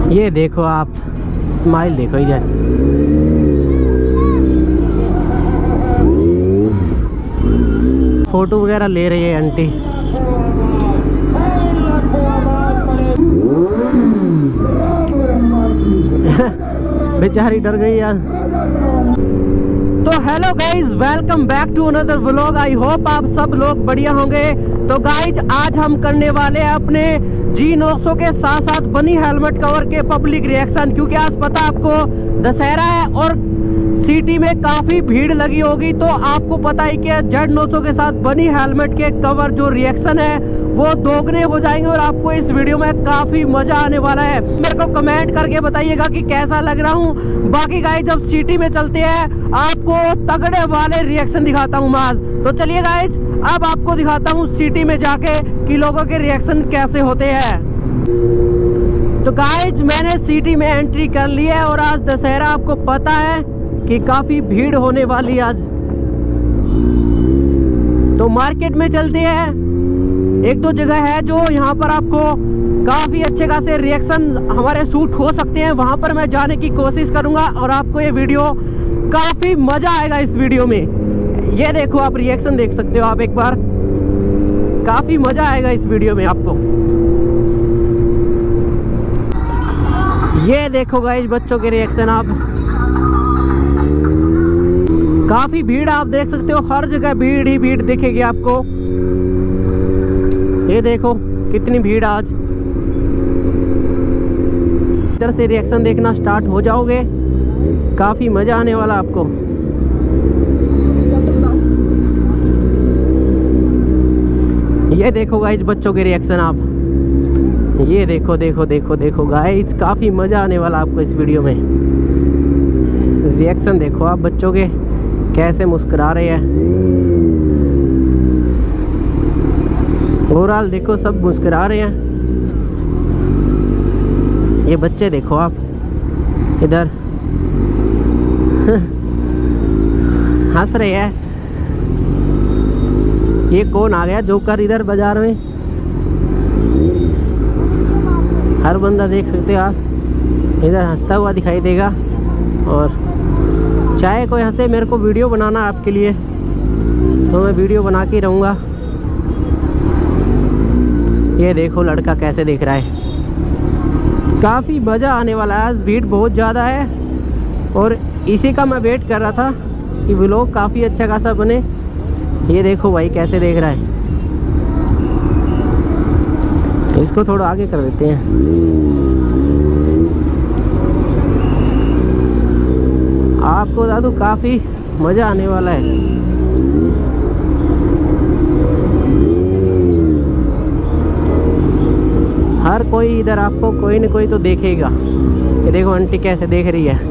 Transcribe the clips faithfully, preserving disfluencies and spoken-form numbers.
ये देखो आप, स्माइल देखो इधर। फोटो वगैरह ले रही है आंटी। बेचारी डर गई यार। तो hello guys, welcome back to another vlog. I hope आप सब लोग बढ़िया होंगे। तो गाइज आज हम करने वाले हैं अपने जी नौ सौ के साथ साथ बनी हेलमेट कवर के पब्लिक रिएक्शन, क्योंकि आज पता आपको दशहरा है और सिटी में काफी भीड़ लगी होगी। तो आपको पता ही कि जेड नौ सौ के साथ बनी हेलमेट के कवर जो रिएक्शन है वो दोगुने हो जाएंगे और आपको इस वीडियो में काफी मजा आने वाला है। मेरे को कमेंट करके बताइएगा कि कैसा लग रहा हूँ। बाकी गाइज जब सिटी में चलते हैं आपको तगड़े वाले रिएक्शन दिखाता हूँ माज। तो चलिए गाइज अब आपको दिखाता हूँ सिटी में जाके कि लोगों के रिएक्शन कैसे होते हैं। तो गाइज मैंने सिटी में एंट्री कर ली है और आज दशहरा आपको पता है कि काफी भीड़ होने वाली आज। तो मार्केट में चलते हैं। एक दो जगह है जो यहाँ पर आपको काफी अच्छे खासे रिएक्शन हमारे शूट हो सकते हैं, वहां पर मैं जाने की कोशिश करूंगा और आपको ये वीडियो काफी मजा आएगा इस वीडियो में। ये देखो आप रिएक्शन देख सकते हो आप एक बार, काफी मजा आएगा इस वीडियो में आपको। ये देखो गाइस बच्चों के रिएक्शन, आप काफी भीड़ आप देख सकते हो, हर जगह भीड़ ही भीड़ दिखेगी आपको। ये देखो कितनी भीड़ आज। इधर से रिएक्शन देखना स्टार्ट हो जाओगे, काफी मजा आने वाला आपको। ये देखो गाइज बच्चों के रिएक्शन आप, ये देखो देखो देखो देखो गाइज, काफी मजा आने वाला आपको इस वीडियो में। रिएक्शन देखो आप बच्चों के कैसे मुस्कुरा रहे हैं। ओवरऑल देखो सब मुस्कुरा रहे हैं। ये बच्चे देखो आप इधर हंस रहे हैं। ये कौन आ गया जोकर इधर बाजार में, हर बंदा देख सकते हो आप इधर हंसता हुआ दिखाई देगा। और चाहे कोई हंसे, मेरे को वीडियो बनाना आपके लिए तो मैं वीडियो बना के रहूँगा। ये देखो लड़का कैसे देख रहा है, काफ़ी मज़ा आने वाला है। आज भीड़ बहुत ज़्यादा है और इसी का मैं वेट कर रहा था कि व्लॉग काफ़ी अच्छा खासा बने। ये देखो भाई कैसे देख रहा है, इसको थोड़ा आगे कर देते हैं। आपको बता दूं काफ़ी मज़ा आने वाला है। हर कोई इधर आपको कोई न कोई तो देखेगा। ये देखो आंटी कैसे देख रही है।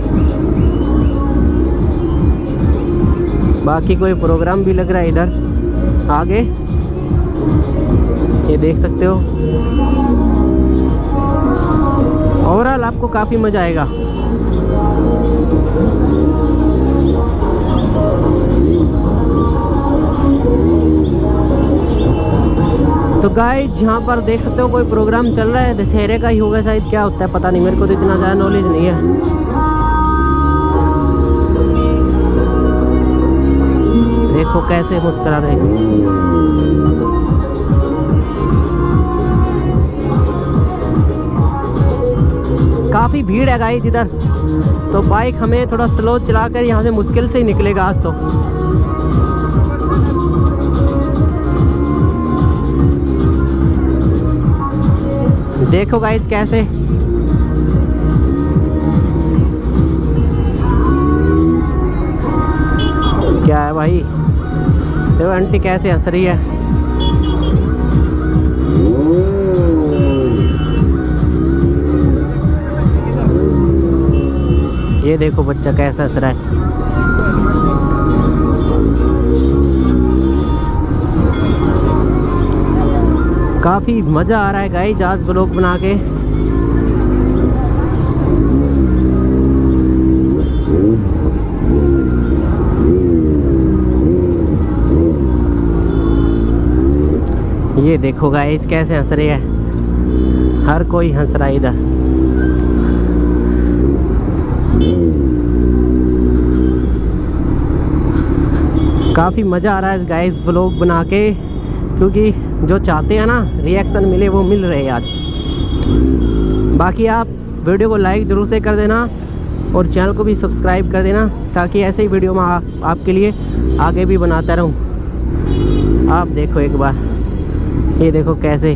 बाकी कोई प्रोग्राम भी लग रहा है इधर आगे, ये देख सकते हो। ओवरऑल आपको काफ़ी मज़ा आएगा। तो गाइस यहाँ पर देख सकते हो कोई प्रोग्राम चल रहा है, दशहरे का ही होगा शायद, क्या होता है पता नहीं, मेरे को तो इतना ज़्यादा नॉलेज नहीं है। देखो कैसे मुस्कुरा रहे हैं। काफ़ी भीड़ है गाइस इधर, तो बाइक हमें थोड़ा स्लो चलाकर यहाँ से मुश्किल से ही निकलेगा आज तो। देखो गाइस कैसे, क्या है भाई, देखो आंटी कैसे हंस रही है। ये देखो बच्चा कैसा हंस रहा है। काफ़ी मज़ा आ रहा है गाइस आज व्लॉग बना के। ये देखो गाइस कैसे हंस रहे हैं, हर कोई हंस रहा है इधर। काफ़ी मज़ा आ रहा है गाइस व्लॉग बना के, क्योंकि जो चाहते हैं ना रिएक्शन मिले वो मिल रहे हैं आज। बाकी आप वीडियो को लाइक ज़रूर से कर देना और चैनल को भी सब्सक्राइब कर देना, ताकि ऐसे ही वीडियो मैं आ, आपके लिए आगे भी बनाता रहूं। आप देखो एक बार, ये देखो कैसे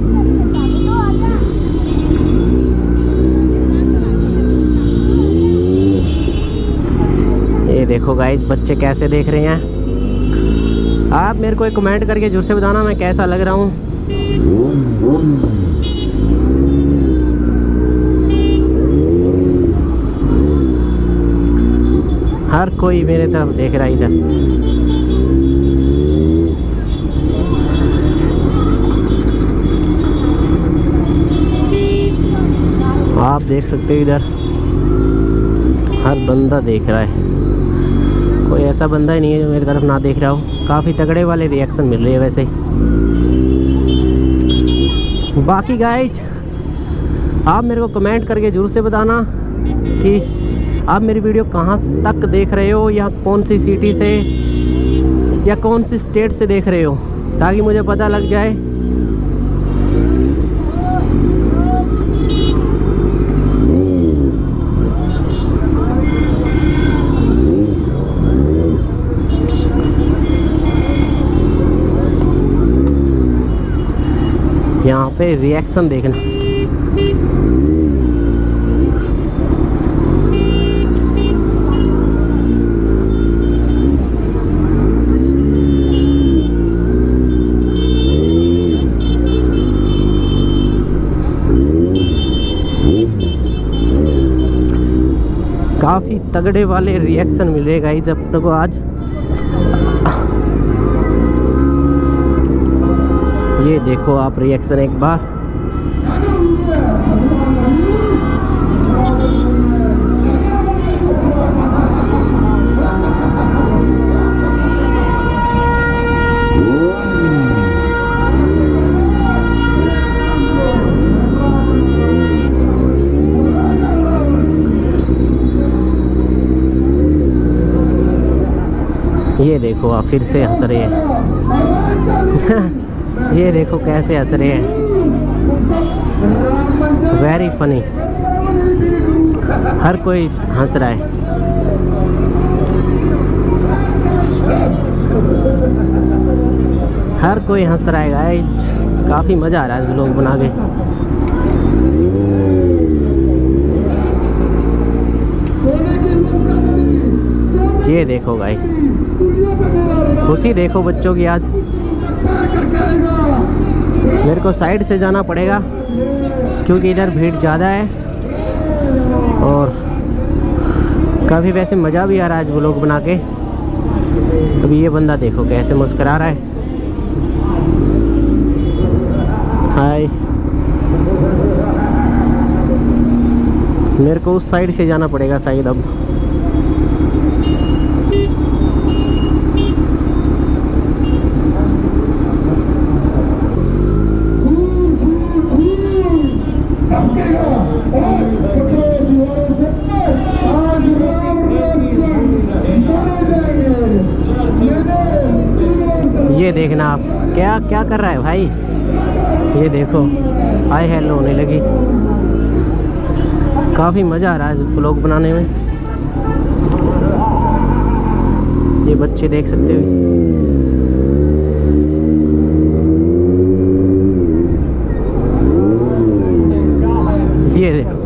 ये देखो गाइस बच्चे कैसे देख रहे हैं। आप मेरे को एक कमेंट करके जरूर से बताना मैं कैसा लग रहा हूँ। हर कोई मेरे तरफ देख रहा है इधर। आप देख सकते हो इधर हर बंदा देख रहा है, कोई ऐसा बंदा ही नहीं है जो मेरी तरफ ना देख रहा हो। काफ़ी तगड़े वाले रिएक्शन मिल रहे हैं वैसे। बाकी गाइज आप मेरे को कमेंट करके जरूर से बताना कि आप मेरी वीडियो कहाँ तक देख रहे हो, या कौन सी सिटी से या कौन सी स्टेट से देख रहे हो, ताकि मुझे पता लग जाए। यहाँ पे रिएक्शन देखना। काफी तगड़े वाले रिएक्शन मिल रहे गाइस अपने को आज। ये देखो आप रिएक्शन एक बार। ये देखो आप फिर से हंस रहे हैं। ये देखो कैसे हंस रहे हैं, वेरी फनी। हर कोई हंस रहा है। हर कोई हंस रहा है गाइस, काफी मजा आ रहा है व्लॉग बना के। ये देखो गाइस, खुशी देखो बच्चों की आज। मेरे को साइड से जाना पड़ेगा क्योंकि इधर भीड़ ज़्यादा है, और काफ़ी वैसे मज़ा भी आ रहा है आज व्लॉग बना के। अभी ये बंदा देखो कैसे मुस्कुरा रहा है। हाय, मेरे को उस साइड से जाना पड़ेगा शायद अब। ये देखना आप क्या क्या कर रहा है भाई। ये देखो हाय हेलो होने लगी। काफ़ी मज़ा आ रहा है व्लॉग बनाने में। ये बच्चे देख सकते हो। ये देखो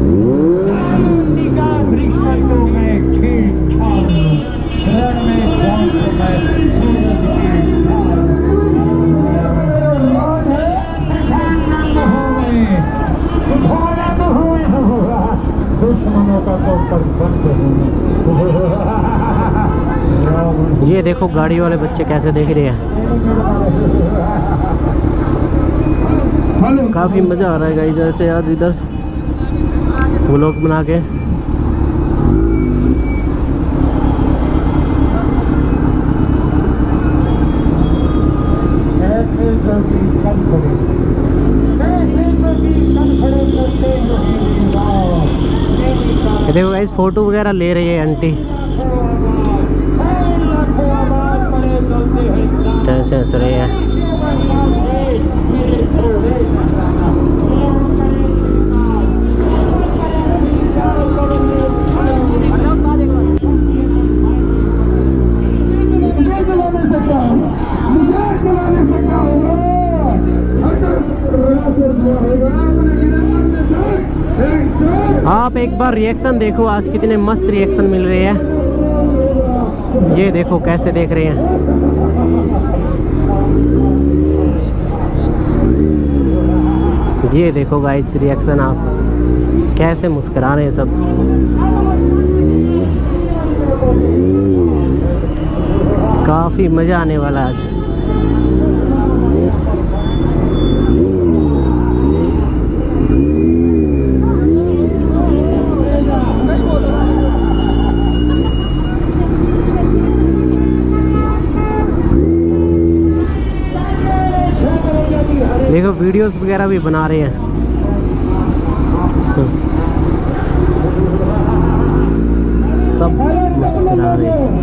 ये देखो गाड़ी वाले बच्चे कैसे देख रहे हैं। काफ़ी मज़ा आ रहा है गाइस जैसे आज इधर व्लॉग बना के। देखो गाइस फोटो वगैरह ले रही है आंटी। कैसे हंस रहे हैं। आप एक बार रिएक्शन देखो, आज कितने मस्त रिएक्शन मिल रहे हैं। ये देखो कैसे देख रहे हैं। ये देखो गाइस रिएक्शन, आप कैसे मुस्कुरा रहे हैं सब। काफी मजा आने वाला आज। देखो वीडियोस वगैरह भी बना रहे हैं। सब मुस्कुरा रहे हैं।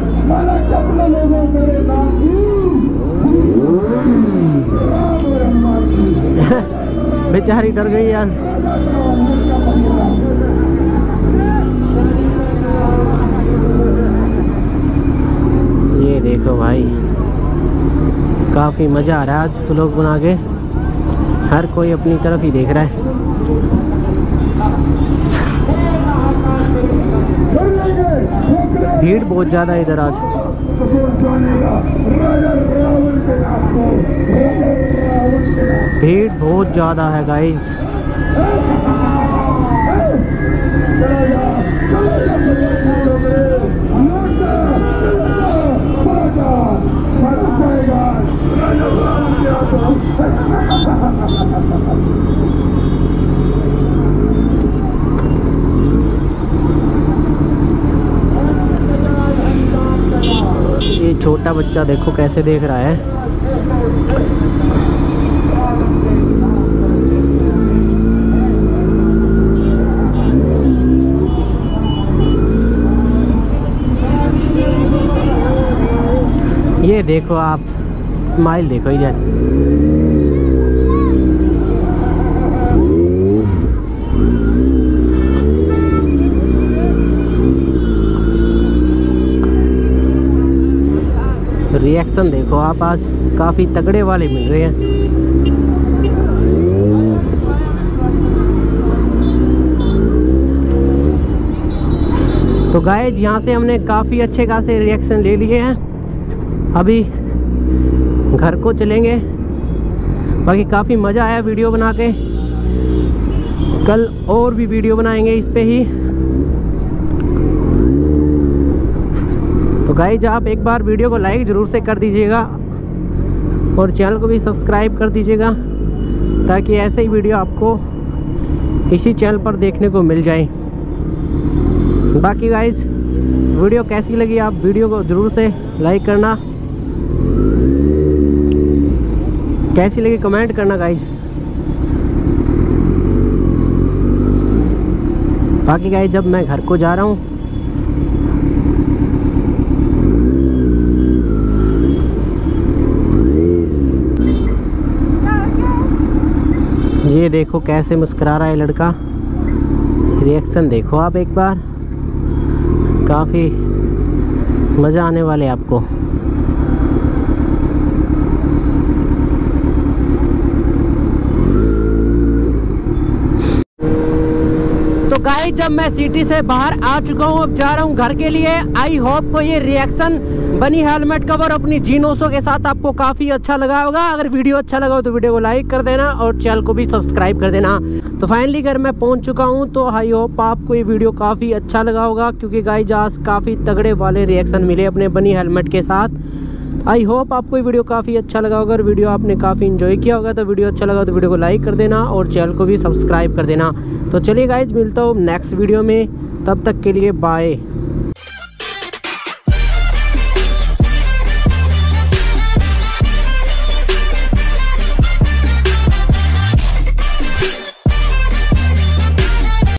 बेचारी डर गई यार। ये देखो भाई, काफी मजा आ रहा है आज व्लॉग बना के। हर कोई अपनी तरफ ही देख रहा है। भीड़ बहुत ज़्यादा है इधर आज। भीड़ बहुत ज़्यादा है गाइस। ये छोटा बच्चा देखो कैसे देख रहा है। ये देखो आप, स्माइल देखो इधर। रिएक्शन देखो आप, आज काफी तगड़े वाले मिल रहे हैं। तो गाइस यहाँ से हमने काफी अच्छे खासे रिएक्शन ले लिए हैं। अभी घर को चलेंगे। बाकी काफी मजा आया वीडियो बना के। कल और भी वीडियो बनाएंगे इस पे ही। तो गाइस आप एक बार वीडियो को लाइक ज़रूर से कर दीजिएगा और चैनल को भी सब्सक्राइब कर दीजिएगा, ताकि ऐसे ही वीडियो आपको इसी चैनल पर देखने को मिल जाए। बाकी गाइस वीडियो कैसी लगी, आप वीडियो को ज़रूर से लाइक करना। कैसी लगी कमेंट करना गाइस। बाकी गाइस जब मैं घर को जा रहा हूँ, ये देखो कैसे मुस्कुरा रहा है लड़का। रिएक्शन देखो आप एक बार, काफ़ी मज़ा आने वाले आपको। तो गाइस जब मैं सिटी से बाहर आ चुका हूँ, अब जा रहा हूँ घर के लिए। आई होप को ये रिएक्शन बनी हेलमेट कवर अपनी जीनोसो के साथ आपको काफ़ी अच्छा लगा होगा। अगर वीडियो अच्छा लगा हो तो वीडियो को लाइक कर देना और चैनल को भी सब्सक्राइब कर देना। तो फाइनली घर मैं पहुंच चुका हूं। तो आई होप आपको ये वीडियो काफ़ी अच्छा लगा होगा, क्योंकि गाइस आज काफ़ी तगड़े वाले रिएक्शन मिले अपने बनी हेलमेट के साथ। आई होप आपको ये वीडियो काफ़ी अच्छा लगा होगा। अगर वीडियो आपने काफ़ी इन्जॉय किया होगा तो वीडियो अच्छा लगा तो वीडियो को लाइक कर देना और चैनल को भी सब्सक्राइब कर देना। तो चलिए गाइज मिलता हूँ नेक्स्ट वीडियो में, तब तक के लिए बाय।